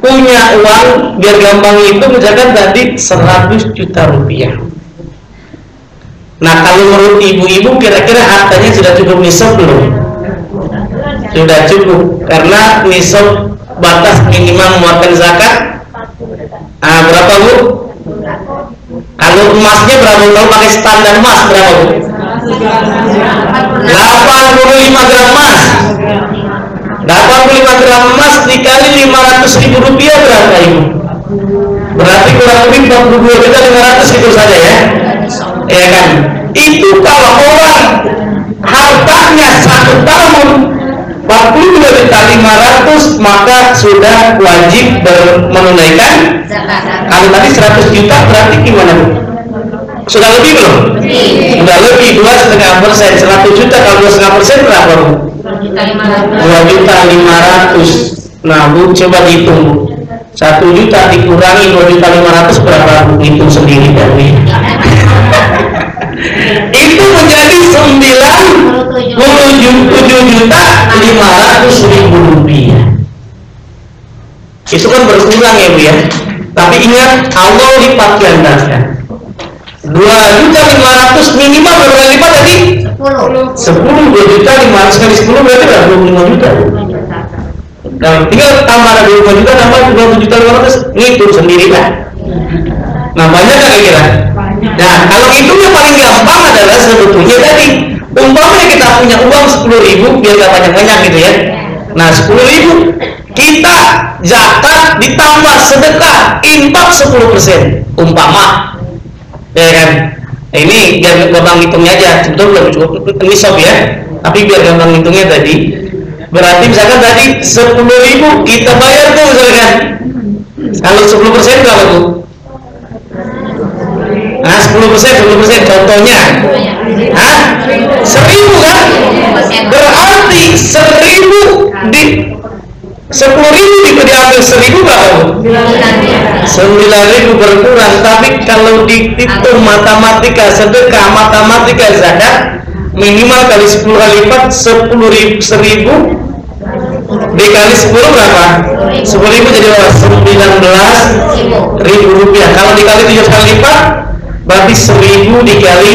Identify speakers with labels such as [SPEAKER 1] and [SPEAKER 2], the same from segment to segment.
[SPEAKER 1] punya uang, biar gampang itu misalkan tadi 100 juta rupiah. Nah kalau menurut ibu-ibu kira-kira hartanya sudah cukup nisab belum? Sudah cukup, karena nisab batas minimal mengeluarkan zakat. Berapa bu? Kalau emasnya berapa? Kalau pakai standar emas berapa bu? 85 gram emas. 85 gram emas dikali 500.000 rupiah berapa ibu? Berarti kurang lebih 42.500.000 saja ya? Ya kan? Itu kalau orang hartanya 1 tahun 42.500 maka sudah wajib menunaikan zakat. Kalau tadi 100 juta berarti gimana bu? Sudah lebih belum? Sudah lebih 2,5%. 100 juta kalau 2,5% berapa bu? 2.500.000. Nah bu coba dihitung bu. 1 juta dikurangi 2.500.000 berapa bu? Hitung sendiri kan bu. Itu menjadi 97.500.000 rupiah. Itu kan berkurang ya bu ya. Tapi ingat Allah lipat gandakan. 2.500.000 minimal berapa lipat tadi? 10. 2.500.000 kali 10 berarti 25 juta. Nah, tinggal tambah 25 juta tambah 27.500.000 ngitung sendiri kan. Nah banyak kan kira-kira? Nah kalau hitungnya paling gampang adalah sebetulnya tadi umpamanya kita punya uang 10.000 biar gak banyak-banyak gitu ya. Nah 10.000 kita zakat ditambah sedekah infak 10% umpama ya kan. Ini biar gampang hitungnya aja, sebetulnya belum cukup nisab ya, tapi biar gampang hitungnya tadi berarti misalkan tadi 10.000 kita bayar tuh misalkan kalau 10% berapa tuh? Nah 10% contohnya 1.000 kan? Berarti 1.000 di 10.000 diambil 1.000 berapa? 9.000 berkurang. Tapi kalau dihitung matematika sedekah, matematika zakat minimal kali 10 kali lipat 1.000 dikali 10 berapa? 10.000 jadi berapa? 19.000 rupiah. Kalau dikali 7 kali lipat berarti 1.000 dikali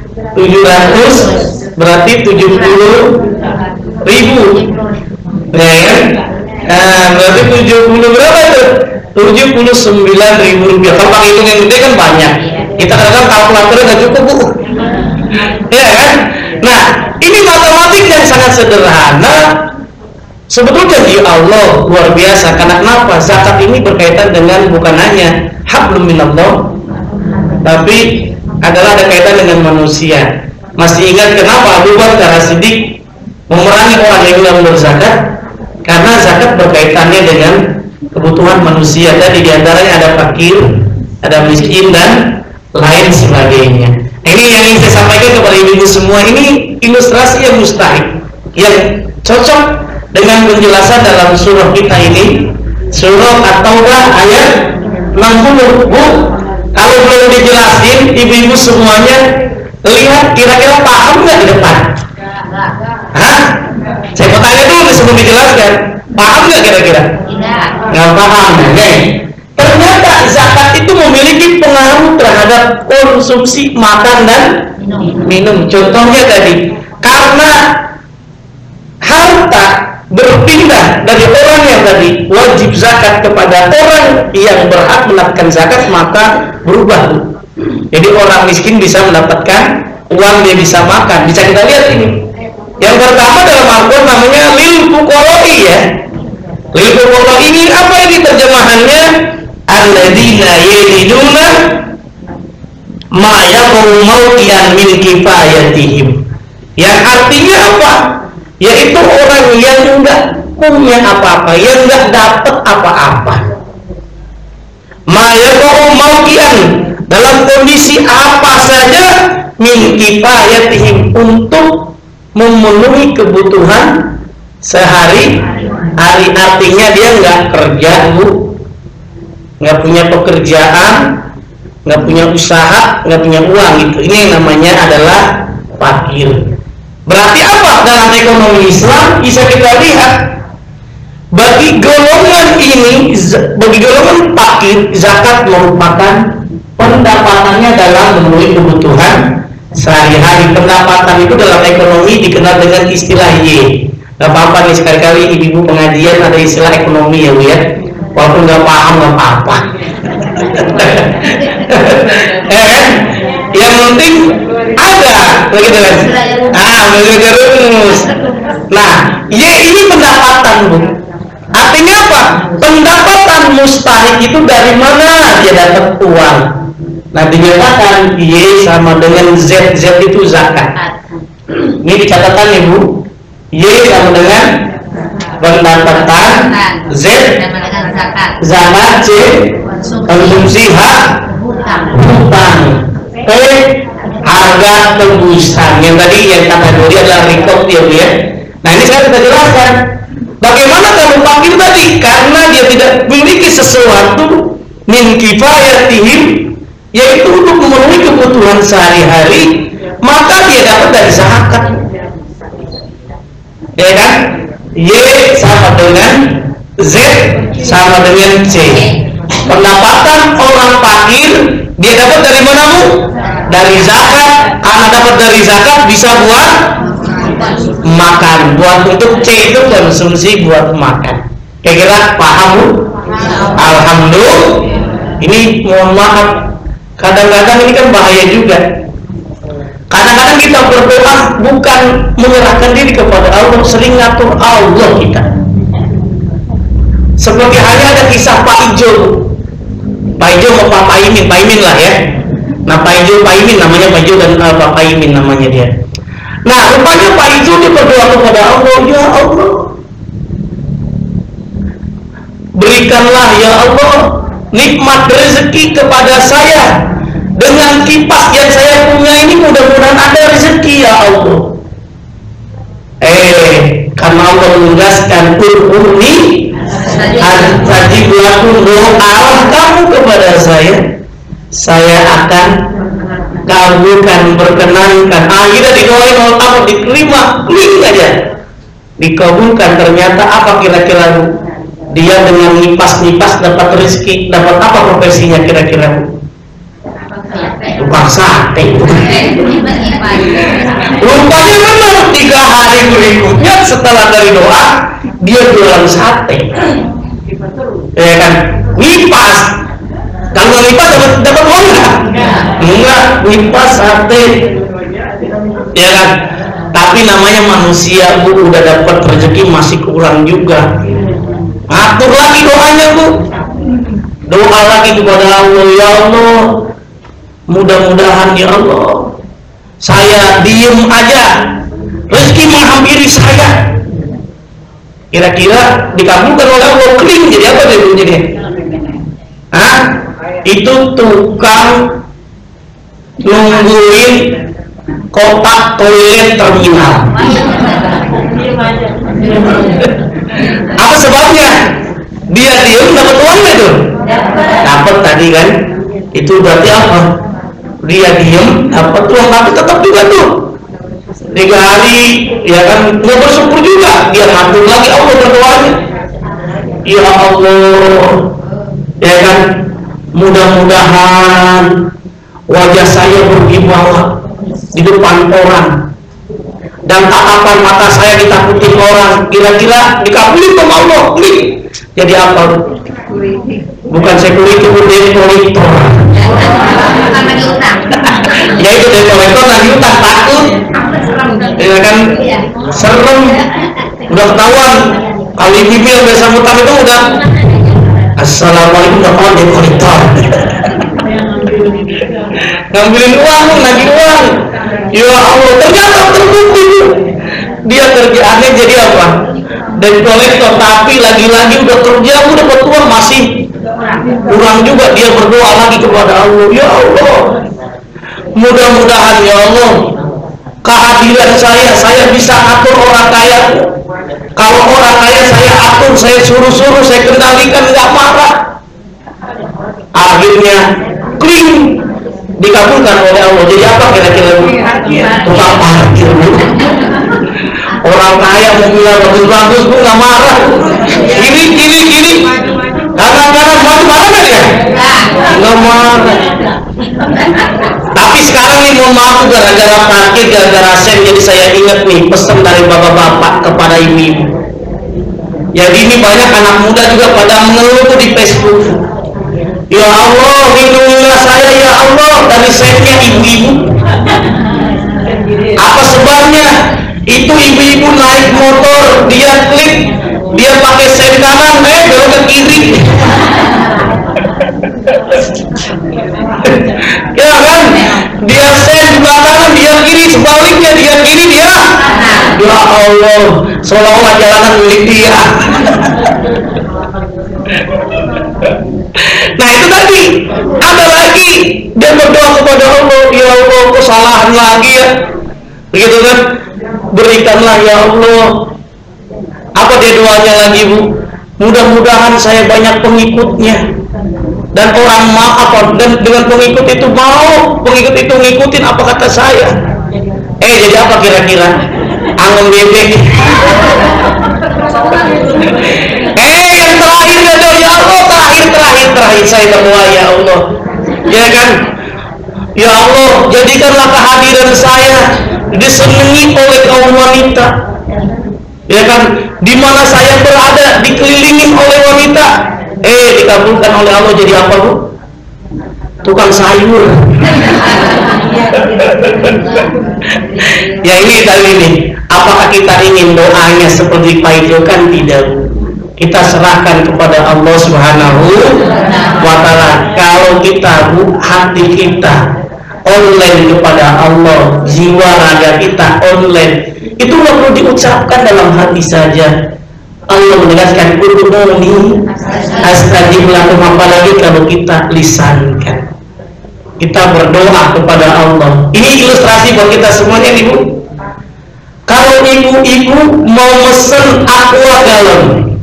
[SPEAKER 1] 700 berarti 70.000 ya kan? Nah berarti 70 berapa itu? 79.000 rupiah. Kalau pakai hitung yang gede kan banyak. Kita kadang-kadang kalkulatornya nggak cukup bu. Ya kan? Nah ini matematik yang sangat sederhana. Sebetulnya janji Allah luar biasa. Karena kenapa? Zakat ini berkaitan dengan bukan hanya hablum minallah, tapi adalah ada kaitan dengan manusia. Masih ingat kenapa Abu Bakar As-Siddiq memerangi orang yang tidak berzakat? Karena zakat berkaitannya dengan kebutuhan manusia. Tadi diantaranya ada fakir, ada miskin dan lain sebagainya. Ini yang ingin saya sampaikan kepada ibu-ibu semua. Ini ilustrasi yang mustahik, yang cocok dengan penjelasan dalam surah kita ini, surah At-Taubah ayat 60. Bu, kalau belum dijelasin ibu-ibu semuanya lihat kira-kira paham nggak di depan? Hah? Saya mau tanya dulu sebelum dijelaskan. Paham nggak kira-kira? Nggak paham. Ternyata zakat itu memiliki pengaruh terhadap konsumsi makan dan minum. Contohnya tadi, karena harta berpindah dari orang yang tadi wajib zakat kepada orang yang berhak mendapatkan zakat, maka berubah. Jadi orang miskin bisa mendapatkan uang, dia bisa makan. Bisa kita lihat ini. Yang pertama dalam Al-Quran namanya lil fuqara'i ya. Lil fuqara'i ini apa ini terjemahannya? Alladzina yajiduna ma yaqulu mawqi'an min kifayatihim. Yang artinya apa? Yaitu orang yang enggak punya apa-apa, yang enggak dapat apa-apa. Ma yaqulu mawqi'an, dalam kondisi apa saja min kifayatihim, untuk memenuhi kebutuhan sehari-hari. Artinya dia nggak kerja bu, nggak punya pekerjaan, nggak punya usaha, nggak punya uang gitu. Ini yang namanya adalah fakir. Berarti apa? Dalam ekonomi Islam bisa kita lihat, bagi golongan ini bagi golongan fakir, zakat merupakan pendapatannya dalam memenuhi kebutuhan sehari-hari. Pendapatan itu dalam ekonomi dikenal dengan istilah Y. Gak apa-apa nih, sekali-kali ibu pengajian ada istilah ekonomi ya Bu ya, walaupun gak paham gak apa-apa. Yang penting ada begitu kan. Begitu rumus. Nah, Y ini pendapatan Bu. Artinya apa? Pendapatan mustahik itu dari mana dia dapat uang. Nah, dinyatakan Y sama dengan Z. Z itu zakat. Ini dicatakan ya Bu. Y sama dengan pendapatan, Z zakat, C konsumsi, H hutang, P harga tebusan. Yang tadi yang kategori adalah rekop ya Bu ya. Nah, ini saya sudah jelaskan. Bagaimana kalau fakir tadi? Karena dia tidak memiliki sesuatu min kifayatihim, yaitu untuk memenuhi kebutuhan sehari-hari, maka dia dapat dari zakat. Ya kan? Y sama dengan Z sama dengan C. Pendapatan orang fakir dia dapat dari mana Bu? Dari zakat. Karena dapat dari zakat bisa buat makan, buat untuk C itu konsumsi buat makan. Kira-kira paham Bu? Alhamdulillah. Ini mohon maaf, kadang-kadang ini kan bahaya juga. Kadang-kadang kita berdoa bukan menyerahkan diri kepada Allah, sering ngatur Allah kita. Seperti halnya ada kisah Pak Ijo. Pak Ijo sama Pak Paimin lah ya. Nah, Pak Ijo, Pak Imin namanya, Pak Ijo dan Pak Paimin namanya dia. Nah, rupanya Pak Ijo dia berdoa kepada Allah, ya Allah, berikanlah ya Allah nikmat rezeki kepada saya. Dengan kipas yang saya punya ini mudah-mudahan ada rezeki ya Allah. Karena Allah menugaskan uruni tajibulakum doa kamu kepada saya akan kabulkan, berkenankan. Akhirnya didoain oleh Allah, diterima, klik aja dikabulkan. Ternyata apa kira-kira Bu? Dia dengan nipas-nipas dapat rezeki. Dapat apa profesinya kira-kira Bu? Tukang sate. Rupanya memang 3 hari berikutnya setelah dari doa dia jualan sate. Ya kan? Nipas. Kalau nipas dapat uang nggak? Enggak, nipas sate. Ya kan? Tapi namanya manusia Bu, udah dapat rezeki masih kurang juga. Atur lagi doanya Bu. Doa lagi kepada Allah, ya Allah, mudah-mudahan ya Allah saya diem aja, rezeki menghampiri saya. Kira-kira dikabulkan oleh Allah, kling, jadi apa dia bunyinya? Itu tukang nungguin kotak toilet terminal. Apa sebabnya? Dia diem dapat uangnya tuh. Dapat tadi kan? Itu berarti apa? Dia diem dapat uang, tapi tetap juga tuh 3 hari ya kan nggak bersyukur juga, dia ngatur lagi Allah berdoanya, ya Allah ya kan, mudah-mudahan wajah saya berwibawa di depan orang dan tatapan mata saya ditakuti orang. Kira-kira dikabulin sama Allah. Jadi apa? Bukan security, dekolektor. Ya itu dekolektor lagi utang, takut. Ya kan, serem. Udah ketahuan. Kalau ibu yang biasa utang itu udah assalamualaikum warahmatullahi dekolektor. Ngambilin uang, nagih uang. Ya Allah, ternyata terbukti dia kerjaannya jadi apa? Dekolektor, tapi lagi-lagi udah kerja, udah dapat uang masih kurang juga. Dia berdoa lagi kepada Allah, ya Allah, mudah-mudahan ya Allah kehadiran saya bisa atur orang kaya. Kalau orang kaya saya atur, saya suruh-suruh, saya kendalikan, nggak marah. Akhirnya kling, dikabulkan oleh Allah. Jadi apa kira-kira? Tukang parkir. Orang kaya mobilnya bagus-bagus, Bu, nggak marah. Gini. mohon maaf gara-gara parkir, gara-gara sen, jadi saya ingat nih pesan dari bapak-bapak kepada ibu-ibu. Jadi ini banyak anak muda juga pada mengeluh di Facebook. Ya Allah, lindungilah saya ya Allah dari sennya ibu-ibu. Apa sebabnya? Itu ibu-ibu naik motor, dia klik, dia pakai sen kanan, belok ke kiri. Ya kan? Dia sen sebelah kanan, dia kiri, sebaliknya dia kiri, dia. Ya Allah, seolah-olah jalanan milik dia. Nah itu tadi, ada lagi dia berdoa kepada Allah, ya Allah kesalahan lagi ya, begitu kan? Berikanlah ya Allah. Apa dia doanya lagi bu? Mudah-mudahan saya banyak pengikutnya dan orang maaf dan dengan pengikut itu mau pengikut itu ngikutin apa kata saya. Jadi apa kira-kira? Angin bebek. Yang terakhir ya Allah, terakhir saya berdoa ya Allah, ya kan? Ya Allah, jadikanlah kehadiran saya disenangi oleh kaum wanita, ya kan? Di mana saya berada dikelilingi oleh wanita, dikabulkan oleh Allah jadi apa bu? Tukang sayur. Ya ini tadi nih, apakah kita ingin doanya seperti Pak Ijo? Kan tidak. Kita serahkan kepada Allah Subhanahu wa Ta'ala. Kalau kita hati kita online kepada Allah, jiwa raga kita online, itu nggak perlu diucapkan dalam hati saja. Allah menegaskan ud'uni astajib lakum, apalagi kalau kita lisankan. Kita berdoa kepada Allah. Ini ilustrasi buat kita semuanya ibu. Kalau ibu-ibu mau mesen aqua galon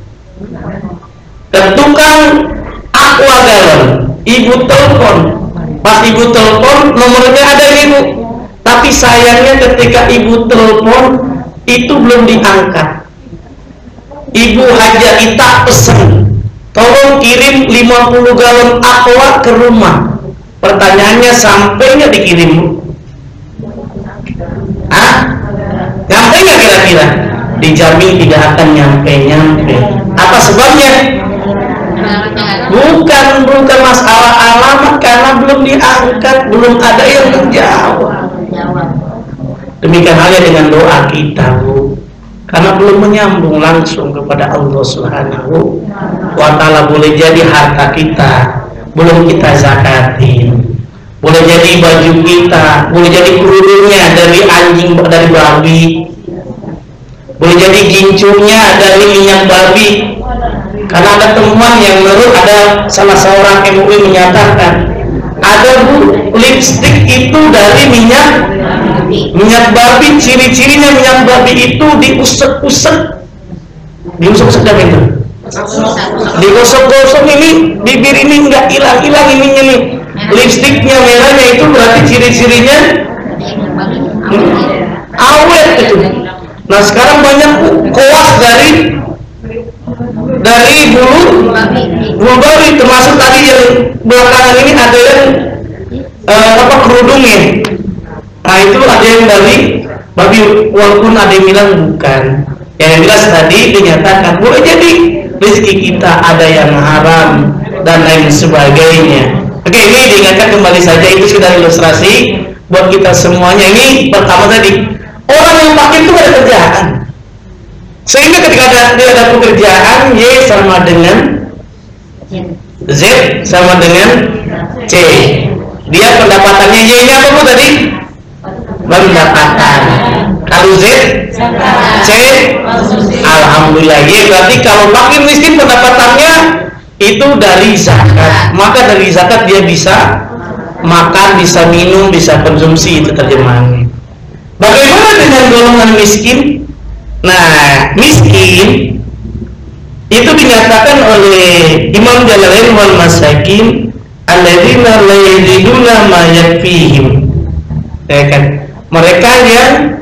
[SPEAKER 1] ke tukang aqua galon, ibu telepon. Pas ibu telepon, nomornya ada ibu. Tapi sayangnya ketika ibu telepon itu belum diangkat. Ibu Haja Ita pesen, tolong kirim 50 galon aqua ke rumah. Pertanyaannya, sampai nggak dikirim bu? Nyampe nggak kira-kira? Dijamin tidak akan nyampe. Apa sebabnya? Bukan masalah alamat, karena belum diangkat, belum ada yang menjawab. Demikian halnya dengan doa kita bu, karena belum menyambung langsung kepada Allah Subhanahu wa Ta'ala. Boleh jadi harta kita belum kita zakatin, boleh jadi baju kita, boleh jadi kerudungnya dari anjing, dari babi, boleh jadi gincunya dari minyak babi. Karena ada teman yang menurut, ada salah seorang MUI menyatakan ada bu, lipstik itu dari minyak babi. Ciri-cirinya minyak babi itu diusek-usek dari itu, digosok-gosok, ini bibir ini nggak hilang-hilang ininya nih, lipstiknya merahnya, itu berarti ciri-cirinya awet itu. Nah sekarang banyak koas dari bulu babi, termasuk tadi yang belakangan ini ada yang kerudungnya. Nah itu ada yang dari babi, walaupun ada yang bilang bukan. Yang jelas tadi dinyatakan boleh jadi rezeki kita ada yang haram dan lain sebagainya. Oke, ini diingatkan kembali saja, itu sekedar ilustrasi buat kita semuanya. Ini pertama tadi, orang yang pakai itu ada kerjaan, sehingga ketika dia ada pekerjaan, Y sama dengan Z sama dengan C. Dia pendapatannya, Y-nya apa bu tadi? Pendapatan. Kalau Z, C, alhamdulillah. Y berarti kalau fakir miskin pendapatannya itu dari zakat, maka dari zakat dia bisa makan, bisa minum, bisa konsumsi, itu terjemahannya. Bagaimana dengan golongan miskin? Nah, miskin itu dinyatakan oleh Imam Jalalain wal Masakin alladzina la yajiduna ma yakfihim. Ya kan? Mereka yang